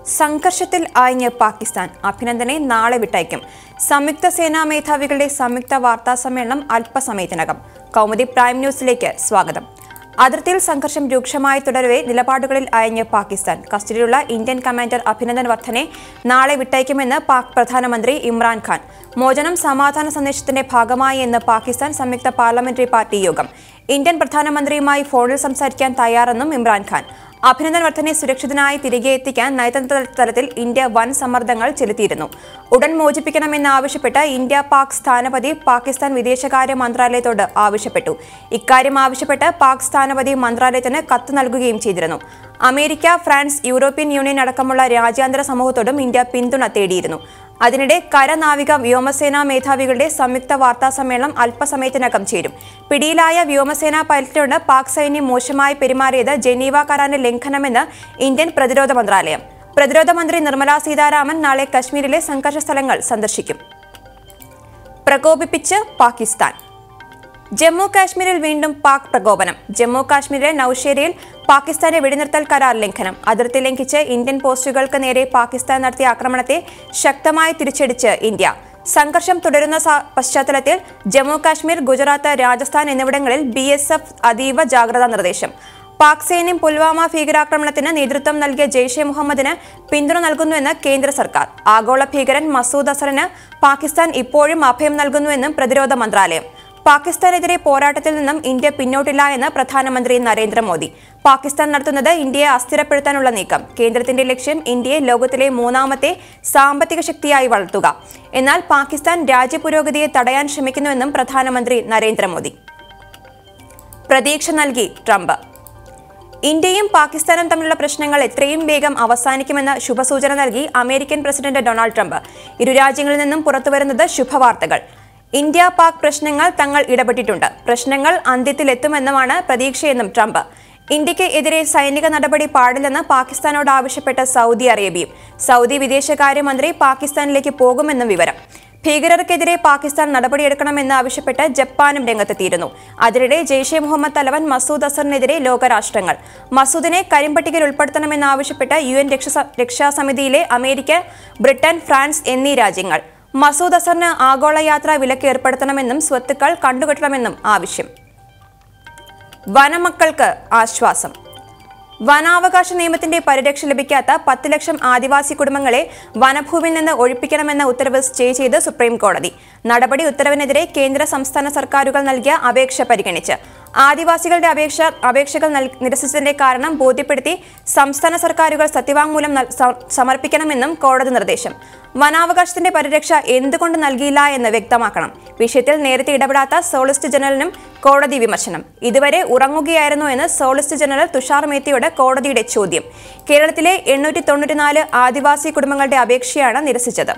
സംഘർഷത്തിൽ ആയഞ്ഞ് പാകിസ്ഥാൻ അഭിനന്ദനെ നാളെ വിട്ടയക്കും. സംയുക്ത സേനാ മേധാവികളുടെ സംയുക്ത വാർത്താ സമ്മേളനം അല്പസമയത്തിനകം. കൗമുദി പ്രൈം ന്യൂസിലേക്ക് സ്വാഗതം. അതിർത്തിയിൽ സംഘർഷം രൂക്ഷമായി തുടരവെ നിലപാടുകളിൽ അയഞ്ഞ് പാകിസ്ഥാൻ. കസ്റ്റഡിയിലുള്ള ഇന്ത്യൻ കമാൻഡർ അഭിനന്ദൻ വർദ്ധനെ നാളെ വിട്ടയക്കുമെന്ന് പാക് പ്രധാനമന്ത്രി ഇമ്രാൻഖാൻ. മോചനം സമാധാന സന്ദേശത്തിന്റെ ഭാഗമായി എന്ന് പാകിസ്ഥാൻ സംയുക്ത പാർലമെന്ററി പാർട്ടി യോഗം. ഇന്ത്യൻ പ്രധാനമന്ത്രിയുമായി ഫോണിൽ സംസാരിക്കാൻ തയ്യാറെന്നും ഇമ്രാൻഖാൻ. അഭിനന്ദൻ വർദ്ധനെ സുരക്ഷിതനായി തിരികെ എത്തിക്കാൻ നയതന്ത്ര തലത്തിൽ ഇന്ത്യ വൻ സമ്മർദ്ദങ്ങൾ ചെലുത്തിയിരുന്നു. ഉടൻ മോചിപ്പിക്കണമെന്നാവശ്യപ്പെട്ട് ഇന്ത്യ പാക് സ്ഥാനപതി പാകിസ്ഥാൻ വിദേശകാര്യ മന്ത്രാലയത്തോട് ആവശ്യപ്പെട്ടു. ഇക്കാര്യം ആവശ്യപ്പെട്ട് പാക് സ്ഥാനപതി മന്ത്രാലയത്തിന് കത്ത് നൽകുകയും ചെയ്തിരുന്നു. അമേരിക്ക, ഫ്രാൻസ്, യൂറോപ്യൻ യൂണിയൻ അടക്കമുള്ള രാജ്യാന്തര സമൂഹത്തോടും ഇന്ത്യ പിന്തുണ തേടിയിരുന്നു. അതിനിടെ കരനാവിക വ്യോമസേനാ മേധാവികളുടെ സംയുക്ത വാർത്താ സമ്മേളനം അല്പസമയത്തിനകം ചേരും. പിടിയിലായ വ്യോമസേനാ പൈലറ്റിനോട് പാക് സൈന്യം മോശമായി പെരുമാറിയത് ജനീവ കരാറിന്റെ ലംഘനമെന്ന് ഇന്ത്യൻ പ്രതിരോധ മന്ത്രാലയം. പ്രതിരോധ മന്ത്രി നിർമ്മല സീതാരാമൻ നാളെ കശ്മീരിലെ സംഘർഷ സ്ഥലങ്ങൾ സന്ദർശിക്കും. പ്രകോപിപ്പിച്ച് പാകിസ്ഥാൻ. ജമ്മു കാശ്മീരിൽ വീണ്ടും പാക് പ്രകോപനം. ജമ്മു കാശ്മീരിലെ നൌഷേരയിൽ പാകിസ്ഥാന്റെ വെടിനിർത്തൽ കരാർ ലംഘനം. അതിർത്തി ലംഘിച്ച് ഇന്ത്യൻ പോസ്റ്റുകൾക്ക് നേരെ പാകിസ്ഥാൻ നടത്തിയ ആക്രമണത്തെ ശക്തമായി തിരിച്ചടിച്ച് ഇന്ത്യ. സംഘർഷം തുടരുന്ന പശ്ചാത്തലത്തിൽ ജമ്മു കാശ്മീർ, ഗുജറാത്ത്, രാജസ്ഥാൻ എന്നിവിടങ്ങളിൽ BSF അതീവ ജാഗ്രതാ നിർദ്ദേശം. പാക് സൈന്യം പുൽവാമ ഭീകരാക്രമണത്തിന് നേതൃത്വം നൽകിയ ജെയ്ഷെ മുഹമ്മദിന് പിന്തുണ നൽകുന്നുവെന്ന് കേന്ദ്ര സർക്കാർ. ആഗോള ഭീകരൻ മസൂദ് അസറിന് പാകിസ്ഥാൻ ഇപ്പോഴും അഭയം നൽകുന്നുവെന്നും പ്രതിരോധ മന്ത്രാലയം. പാകിസ്ഥാനെതിരെ പോരാട്ടത്തിൽ നിന്നും ഇന്ത്യ പിന്നോട്ടില്ല എന്ന് പ്രധാനമന്ത്രി നരേന്ദ്രമോദി. പാകിസ്ഥാൻ നടത്തുന്നത് ഇന്ത്യയെ അസ്ഥിരപ്പെടുത്താനുള്ള നീക്കം. കേന്ദ്രത്തിന്റെ ലക്ഷ്യം ഇന്ത്യയെ ലോകത്തിലെ മൂന്നാമത്തെ സാമ്പത്തിക ശക്തിയായി വളർത്തുക. എന്നാൽ പാകിസ്ഥാൻ രാജ്യപുരോഗതിയെ തടയാൻ ശ്രമിക്കുന്നുവെന്നും പ്രധാനമന്ത്രി നരേന്ദ്രമോദി. പ്രതീക്ഷ നൽകി ട്രംപ്. ഇന്ത്യയും പാകിസ്ഥാനും തമ്മിലുള്ള പ്രശ്നങ്ങൾ എത്രയും വേഗം അവസാനിക്കുമെന്ന ശുഭസൂചന നൽകി അമേരിക്കൻ പ്രസിഡന്റ് ഡൊണാൾഡ് ട്രംപ്. ഇരു രാജ്യങ്ങളിൽ നിന്നും പുറത്തുവരുന്നത് ശുഭവാർത്തകൾ. ഇന്ത്യ പാക് പ്രശ്നങ്ങൾ തങ്ങൾ ഇടപെട്ടിട്ടുണ്ട്. പ്രശ്നങ്ങൾ അന്ത്യത്തിലെത്തുമെന്നുമാണ് പ്രതീക്ഷയെന്നും ട്രംപ്. ഇന്ത്യക്ക് എതിരെ സൈനിക നടപടി പാടില്ലെന്ന് പാകിസ്ഥാനോട് ആവശ്യപ്പെട്ട സൗദി അറേബ്യയും. സൗദി വിദേശകാര്യമന്ത്രി പാകിസ്ഥാനിലേക്ക് പോകുമെന്നും വിവരം. ഭീകരർക്കെതിരെ പാകിസ്ഥാൻ നടപടിയെടുക്കണമെന്ന് ആവശ്യപ്പെട്ട് ജപ്പാനും രംഗത്തെത്തിയിരുന്നു. അതിനിടെ ജെയ്ഷെ മുഹമ്മദ് തലവൻ മസൂദ് അസറിനെതിരെ ലോകരാഷ്ട്രങ്ങൾ. മസൂദിനെ കരിമ്പട്ടികയിൽ ഉൾപ്പെടുത്തണമെന്നാവശ്യപ്പെട്ട് UN രക്ഷാസമിതിയിലെ അമേരിക്ക, ബ്രിട്ടൻ, ഫ്രാൻസ് എന്നീ രാജ്യങ്ങൾ. മസൂദ് അസറിന് ആഗോള യാത്രാ വിലക്ക് ഏർപ്പെടുത്തണമെന്നും സ്വത്തുക്കൾ കണ്ടുകെട്ടണമെന്നും ആവശ്യം. വനമക്കൾക്ക് ആശ്വാസം. വനാവകാശ നിയമത്തിന്റെ പരിരക്ഷ ലഭിക്കാത്ത 10 ലക്ഷം ആദിവാസി കുടുംബങ്ങളെ വനഭൂമിയിൽ നിന്ന് ഒഴിപ്പിക്കണമെന്ന ഉത്തരവ് സ്റ്റേ ചെയ്ത് സുപ്രീം കോടതി. നടപടി ഉത്തരവിനെതിരെ കേന്ദ്ര സംസ്ഥാന സർക്കാരുകൾ നൽകിയ അപേക്ഷ പരിഗണിച്ച് ആദിവാസികളുടെ അപേക്ഷകൾ നിരസിച്ചതിന്റെ കാരണം ബോധ്യപ്പെടുത്തി സംസ്ഥാന സർക്കാരുകൾ സത്യവാങ്മൂലം സമർപ്പിക്കണമെന്നും കോടതി നിർദ്ദേശം. വനാവകാശത്തിന്റെ പരിരക്ഷ എന്തുകൊണ്ട് നൽകിയില്ല എന്ന് വ്യക്തമാക്കണം. വിഷയത്തിൽ നേരത്തെ ഇടപെടാത്ത സോളിസിറ്റർ ജനറലിനും കോടതി വിമർശനം. ഇതുവരെ ഉറങ്ങുകയായിരുന്നു എന്ന് സോളിസിറ്റർ ജനറൽ തുഷാർ മേത്തയുടെ കോടതിയുടെ ചോദ്യം. കേരളത്തിലെ 894 ആദിവാസി കുടുംബങ്ങളുടെ അപേക്ഷയാണ് നിരസിച്ചത്.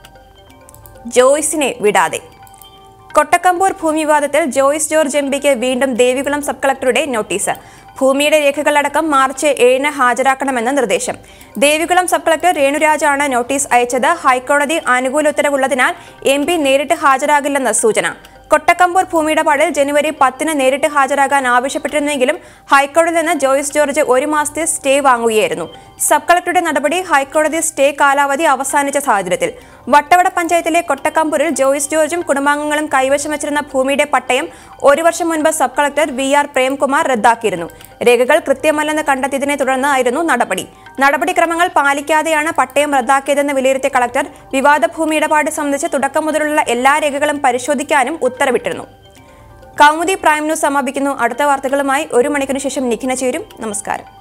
ജോയ്സിനെ വിടാതെ. കൊട്ടക്കമ്പൂർ ഭൂമി വിവാദത്തിൽ ജോയ്സ് ജോർജ് MPക്ക് വീണ്ടും ദേവികുളം സബ് കളക്ടറുടെ നോട്ടീസ്. ഭൂമിയുടെ രേഖകളടക്കം മാർച്ച് 7-ന് ഹാജരാക്കണമെന്ന് നിർദ്ദേശം. ദേവികുളം സബ് കളക്ടർ രേണുരാജാണ് നോട്ടീസ് അയച്ചത്. ഹൈക്കോടതി അനുകൂല ഉത്തരവുള്ളതിനാൽ MP നേരിട്ട് ഹാജരാകില്ലെന്ന് സൂചന. കൊട്ടക്കമ്പൂർ ഭൂമിയിടപാടിൽ ജനുവരി 10-ന് നേരിട്ട് ഹാജരാകാൻ ആവശ്യപ്പെട്ടിരുന്നെങ്കിലും ഹൈക്കോടതിയിൽ നിന്ന് ജോയ്സ് ജോർജ് 1 മാസത്തെ സ്റ്റേ വാങ്ങുകയായിരുന്നു. സബ് കളക്ടറുടെ നടപടി ഹൈക്കോടതി സ്റ്റേ കാലാവധി അവസാനിച്ച സാഹചര്യത്തിൽ വട്ടവട പഞ്ചായത്തിലെ കൊട്ടക്കമ്പൂരിൽ ജോയ്സ് ജോർജും കുടുംബാംഗങ്ങളും കൈവശം വച്ചിരുന്ന ഭൂമിയുടെ പട്ടയം 1 വർഷം മുൻപ് സബ് കളക്ടർ VR പ്രേംകുമാർ റദ്ദാക്കിയിരുന്നു. രേഖകൾ കൃത്യമല്ലെന്ന് കണ്ടെത്തിയതിനെ തുടർന്നായിരുന്നു നടപടിക്രമങ്ങൾ പാലിക്കാതെയാണ് പട്ടയം റദ്ദാക്കിയതെന്ന് വിലയിരുത്തിയ കളക്ടർ വിവാദ ഭൂമി ഇടപാട് സംബന്ധിച്ച് തുടക്കം മുതലുള്ള എല്ലാ രേഖകളും പരിശോധിക്കാനും ഉത്തരവിട്ടിരുന്നു. കൗമുദി പ്രൈം ന്യൂസ് സമാപിക്കുന്നു. അടുത്ത വാർത്തകളുമായി 1 മണിക്കൂറിന് ശേഷം നിഖിന ചേരും. നമസ്കാരം.